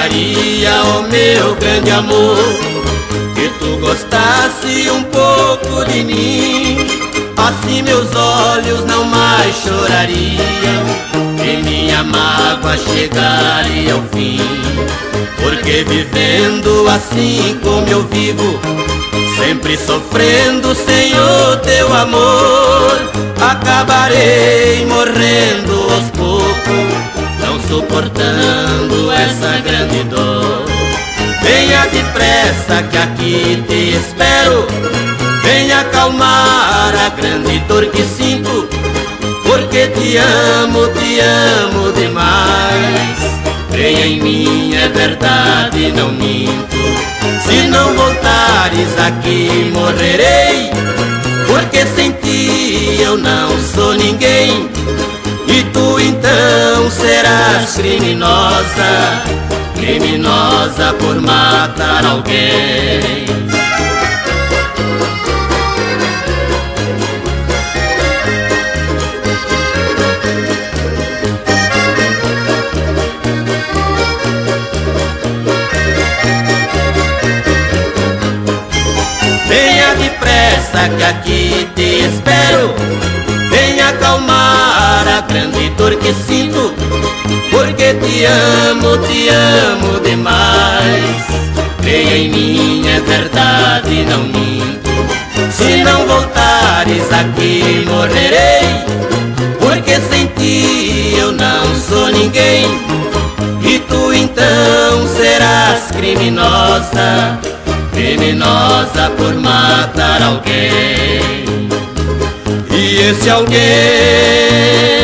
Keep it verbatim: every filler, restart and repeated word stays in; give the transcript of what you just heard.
gostaria, ó meu grande amor, que tu gostasse um pouco de mim. Assim meus olhos não mais chorariam e minha mágoa chegaria ao fim. Porque vivendo assim como eu vivo, sempre sofrendo sem o teu amor, acabarei morrendo aos poucos, não suportando essa grande dor. Venha depressa que aqui te espero, venha acalmar a grande dor que sinto, porque te amo, te amo demais. Creia em mim, é verdade, não minto. Se não voltares aqui morrerei, porque sem ti eu não sou ninguém. E tu então serás criminosa, criminosa por matar alguém. Venha depressa que aqui te espero, venha acalmar a grande dor que sinto, porque te amo, te amo demais. Creia em mim, é verdade, não minto. Se não voltares aqui morrerei, porque sem ti eu não sou ninguém. E tu então serás criminosa, criminosa por matar alguém. E esse alguém